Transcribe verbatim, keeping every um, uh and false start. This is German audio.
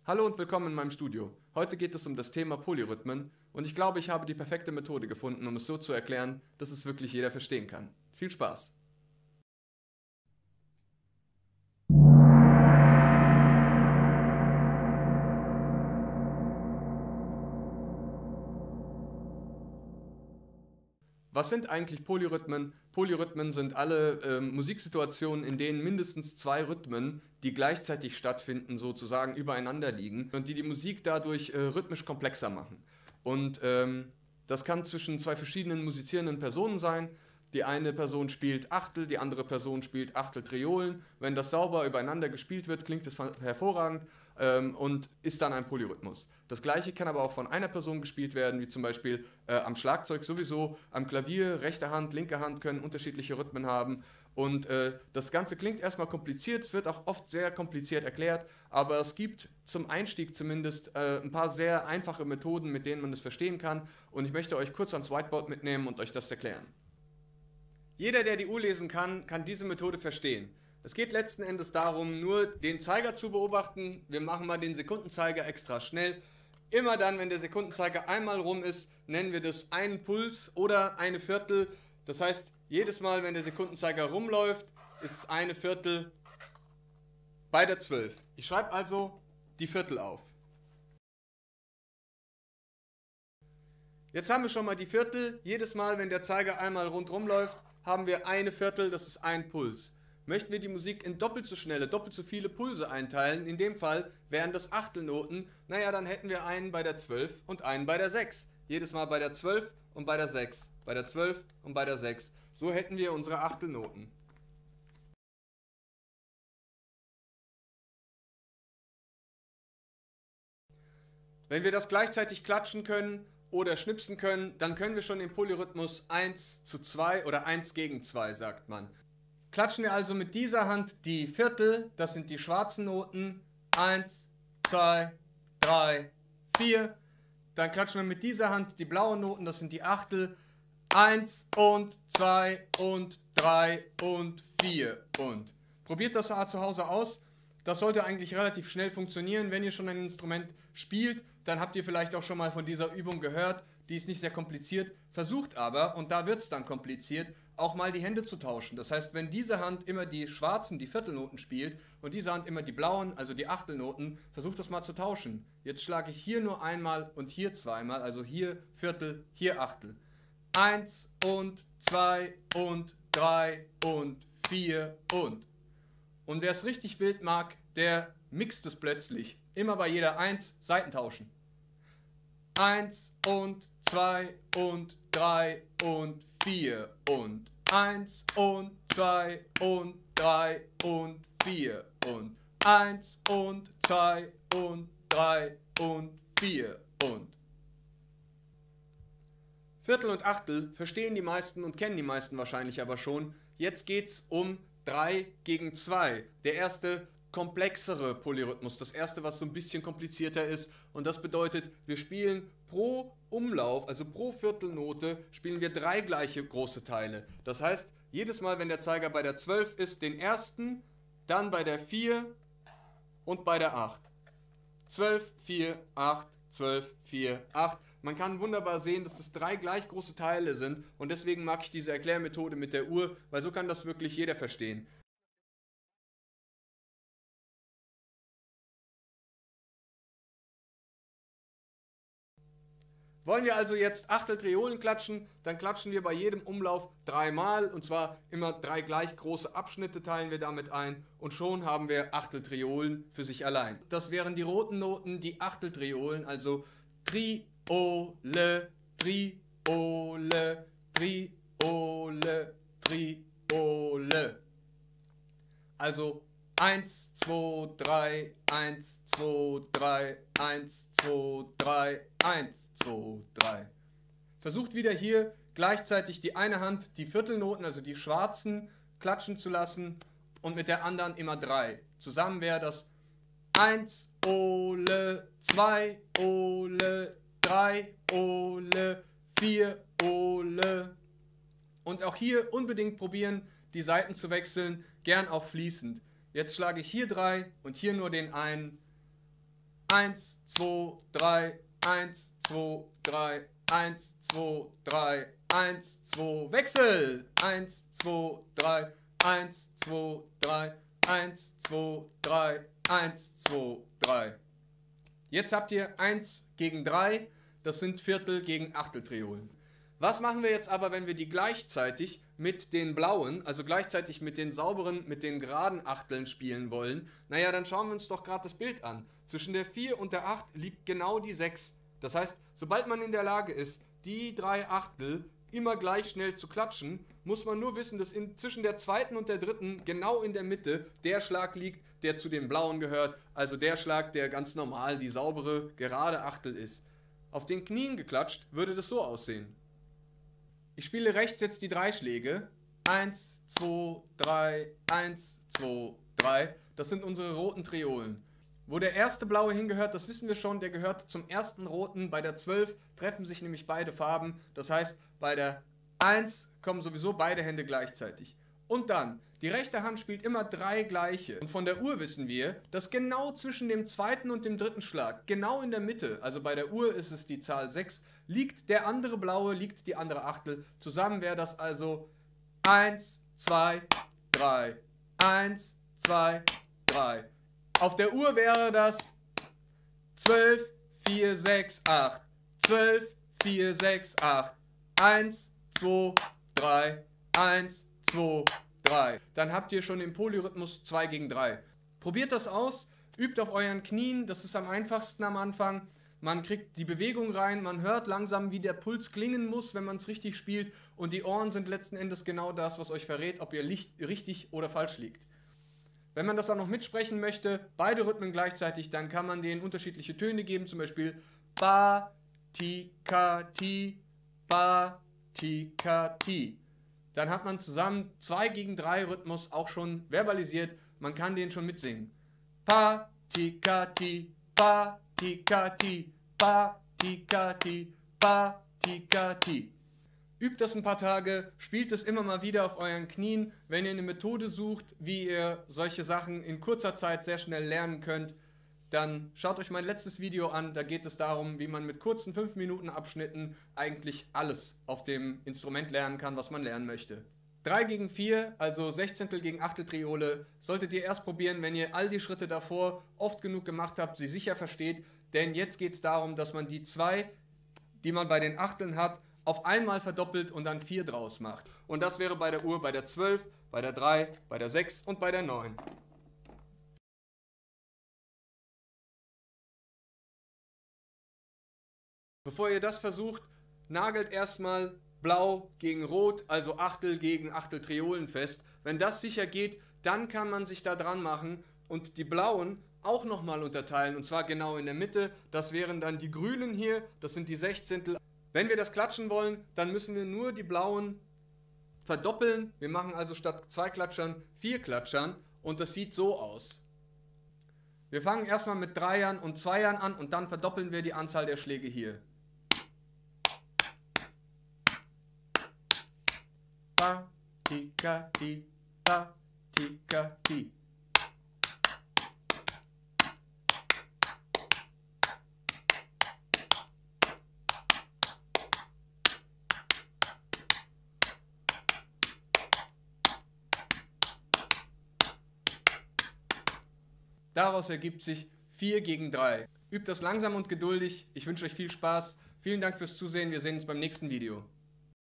Hallo und willkommen in meinem Studio. Heute geht es um das Thema Polyrhythmen und ich glaube, ich habe die perfekte Methode gefunden, um es so zu erklären, dass es wirklich jeder verstehen kann. Viel Spaß! Was sind eigentlich Polyrhythmen? Polyrhythmen sind alle äh, Musiksituationen, in denen mindestens zwei Rhythmen, die gleichzeitig stattfinden, sozusagen übereinander liegen und die die Musik dadurch äh, rhythmisch komplexer machen. Und ähm, das kann zwischen zwei verschiedenen musizierenden Personen sein. Die eine Person spielt Achtel, die andere Person spielt Achtel Triolen. Wenn das sauber übereinander gespielt wird, klingt es hervorragend ähm, und ist dann ein Polyrhythmus. Das gleiche kann aber auch von einer Person gespielt werden, wie zum Beispiel äh, am Schlagzeug sowieso, am Klavier, rechte Hand, linke Hand können unterschiedliche Rhythmen haben. Und äh, das Ganze klingt erstmal kompliziert, es wird auch oft sehr kompliziert erklärt, aber es gibt zum Einstieg zumindest äh, ein paar sehr einfache Methoden, mit denen man es verstehen kann. Und ich möchte euch kurz ans Whiteboard mitnehmen und euch das erklären. Jeder, der die Uhr lesen kann, kann diese Methode verstehen. Es geht letzten Endes darum, nur den Zeiger zu beobachten. Wir machen mal den Sekundenzeiger extra schnell. Immer dann, wenn der Sekundenzeiger einmal rum ist, nennen wir das einen Puls oder eine Viertel. Das heißt, jedes Mal, wenn der Sekundenzeiger rumläuft, ist es eine Viertel bei der zwölf. Ich schreibe also die Viertel auf. Jetzt haben wir schon mal die Viertel. Jedes Mal, wenn der Zeiger einmal rundherum läuft, haben wir eine Viertel, das ist ein Puls. Möchten wir die Musik in doppelt so schnelle, doppelt so viele Pulse einteilen, in dem Fall wären das Achtelnoten, naja, dann hätten wir einen bei der zwölf und einen bei der sechs. Jedes Mal bei der zwölf und bei der sechs, bei der zwölf und bei der sechs. So hätten wir unsere Achtelnoten. Wenn wir das gleichzeitig klatschen können oder schnipsen können, dann können wir schon den Polyrhythmus eins zu zwei oder eins gegen zwei, sagt man. Klatschen wir also mit dieser Hand die Viertel, das sind die schwarzen Noten, eins, zwei, drei, vier. Dann klatschen wir mit dieser Hand die blauen Noten, das sind die Achtel, eins und zwei und drei und vier und. Probiert das zu Hause aus. Das sollte eigentlich relativ schnell funktionieren. Wenn ihr schon ein Instrument spielt, dann habt ihr vielleicht auch schon mal von dieser Übung gehört. Die ist nicht sehr kompliziert. Versucht aber, und da wird es dann kompliziert, auch mal die Hände zu tauschen. Das heißt, wenn diese Hand immer die schwarzen, die Viertelnoten spielt und diese Hand immer die blauen, also die Achtelnoten, versucht das mal zu tauschen. Jetzt schlage ich hier nur einmal und hier zweimal, also hier Viertel, hier Achtel. Eins und zwei und drei und vier und. Und wer es richtig wild mag, der mixt es plötzlich. Immer bei jeder eins Seiten tauschen. eins und zwei und drei und vier und. eins und zwei und drei und vier und. eins und zwei und drei und vier und. Viertel und Achtel verstehen die meisten und kennen die meisten wahrscheinlich aber schon. Jetzt geht's um drei gegen zwei. Der erste komplexere Polyrhythmus, das erste, was so ein bisschen komplizierter ist. Und das bedeutet, wir spielen pro Umlauf, also pro Viertelnote, spielen wir drei gleiche große Teile. Das heißt, jedes Mal, wenn der Zeiger bei der zwölf ist, den ersten, dann bei der vier und bei der acht. zwölf, vier, acht, zwölf, vier, acht. Man kann wunderbar sehen, dass das drei gleich große Teile sind und deswegen mag ich diese Erklärmethode mit der Uhr, weil so kann das wirklich jeder verstehen. Wollen wir also jetzt Achteltriolen klatschen, dann klatschen wir bei jedem Umlauf dreimal und zwar immer drei gleich große Abschnitte teilen wir damit ein und schon haben wir Achteltriolen für sich allein. Das wären die roten Noten, die Achteltriolen, also Triole, Triole, Triole, Triole. Also eins, zwei, drei, eins, zwei, drei, eins, zwei, drei, eins, zwei, drei. Versucht wieder hier gleichzeitig die eine Hand, die Viertelnoten, also die schwarzen, klatschen zu lassen und mit der anderen immer drei. Zusammen wäre das eins, Ole, zwei, Ole, drei, Ole, vier, Ole. Und auch hier unbedingt probieren, die Seiten zu wechseln, gern auch fließend. Jetzt schlage ich hier drei und hier nur den einen. eins, zwei, drei, eins, zwei, drei, eins, zwei, drei, eins, zwei, Wechsel, eins, zwei, drei, eins, zwei, drei, eins, zwei, drei, eins, zwei, drei. Jetzt habt ihr eins gegen drei, das sind Viertel gegen Achteltriolen. Was machen wir jetzt aber, wenn wir die gleichzeitig mit den blauen, also gleichzeitig mit den sauberen, mit den geraden Achteln spielen wollen? Naja, dann schauen wir uns doch gerade das Bild an. Zwischen der vier und der acht liegt genau die sechs. Das heißt, sobald man in der Lage ist, die drei Achtel immer gleich schnell zu klatschen, muss man nur wissen, dass in, zwischen der zweiten und der dritten, genau in der Mitte, der Schlag liegt, der zu den blauen gehört. Also der Schlag, der ganz normal die saubere, gerade Achtel ist. Auf den Knien geklatscht würde das so aussehen. Ich spiele rechts jetzt die drei Schläge. eins, zwei, drei, eins, zwei, drei. Das sind unsere roten Triolen. Wo der erste blaue hingehört, das wissen wir schon, der gehört zum ersten roten. Bei der zwölf treffen sich nämlich beide Farben. Das heißt, bei der eins kommen sowieso beide Hände gleichzeitig. Und dann, die rechte Hand spielt immer drei gleiche. Und von der Uhr wissen wir, dass genau zwischen dem zweiten und dem dritten Schlag, genau in der Mitte, also bei der Uhr ist es die Zahl sechs, liegt der andere blaue, liegt die andere Achtel. Zusammen wäre das also eins, zwei, drei, eins, zwei, drei. Auf der Uhr wäre das zwölf, vier, sechs, acht, zwölf, vier, sechs, acht, eins, zwei, drei, eins, zwei, drei. Dann habt ihr schon den Polyrhythmus zwei gegen drei. Probiert das aus, übt auf euren Knien, das ist am einfachsten am Anfang. Man kriegt die Bewegung rein, man hört langsam, wie der Puls klingen muss, wenn man es richtig spielt. Und die Ohren sind letzten Endes genau das, was euch verrät, ob ihr richtig oder falsch liegt. Wenn man das auch noch mitsprechen möchte, beide Rhythmen gleichzeitig, dann kann man denen unterschiedliche Töne geben, zum Beispiel Ba, Ti, Ka, Ti, Ba, Ti, Ka, Ti. Dann hat man zusammen zwei gegen drei Rhythmus auch schon verbalisiert, man kann den schon mitsingen. Pa, Ti, Ka, Ti, Pa, Ti, Ka, Ti, Pa, Ti, Ka, Ti, Pa, Ti, Ka, Ti. Übt das ein paar Tage, spielt es immer mal wieder auf euren Knien. Wenn ihr eine Methode sucht, wie ihr solche Sachen in kurzer Zeit sehr schnell lernen könnt, dann schaut euch mein letztes Video an. Da geht es darum, wie man mit kurzen fünf Minuten Abschnitten eigentlich alles auf dem Instrument lernen kann, was man lernen möchte. drei gegen vier, also Sechzehntel gegen Achteltriole, solltet ihr erst probieren, wenn ihr all die Schritte davor oft genug gemacht habt, sie sicher versteht. Denn jetzt geht es darum, dass man die zwei, die man bei den Achteln hat, auf einmal verdoppelt und dann vier draus macht. Und das wäre bei der Uhr bei der zwölf, bei der drei, bei der sechs und bei der neun. Bevor ihr das versucht, nagelt erstmal Blau gegen Rot, also Achtel gegen Achteltriolen fest. Wenn das sicher geht, dann kann man sich da dran machen und die Blauen auch nochmal unterteilen, und zwar genau in der Mitte. Das wären dann die Grünen hier, das sind die Sechzehntel. Wenn wir das klatschen wollen, dann müssen wir nur die blauen verdoppeln. Wir machen also statt zwei Klatschern vier Klatschern und das sieht so aus. Wir fangen erstmal mit Dreiern und Zweiern an und dann verdoppeln wir die Anzahl der Schläge hier. Ba, ti, ka, ti, ba, ti, ka, ti. Daraus ergibt sich vier gegen drei. Übt das langsam und geduldig. Ich wünsche euch viel Spaß. Vielen Dank fürs Zusehen. Wir sehen uns beim nächsten Video.